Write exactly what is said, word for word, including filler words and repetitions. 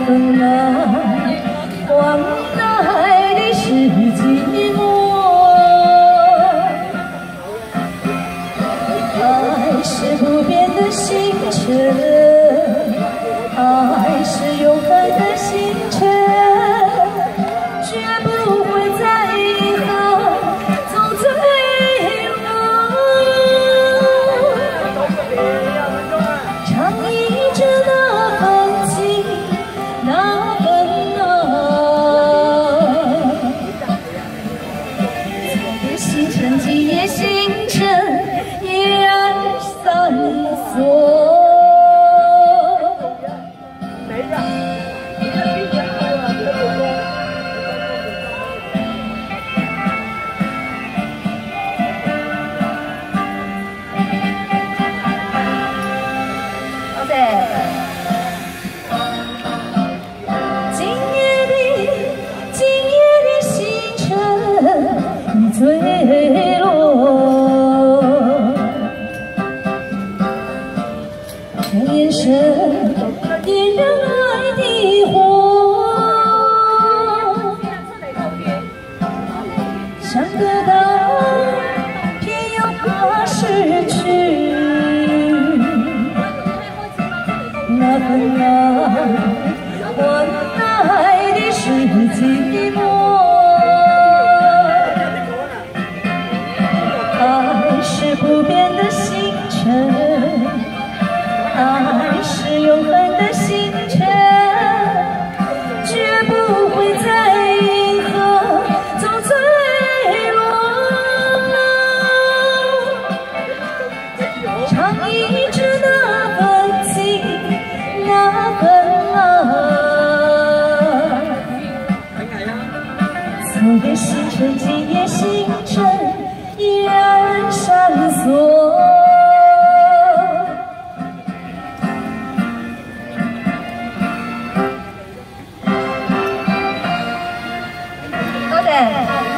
份爱换来的是寂寞，爱是不变的星辰，爱是永恒的星辰，绝不会在以后走最后，唱一着那份情，那份爱，昨夜星辰，今夜星辰，一二三四。 今夜的今夜的星辰已坠落，看眼神点燃爱的火，想得到偏又怕失去。 那份爱换来的是寂寞，爱是不变的星辰，爱是永恒的星辰，绝不会在银河走坠落。唱一支那份情。 那份爱，昨夜星辰，今夜星辰，依然闪烁。多谢。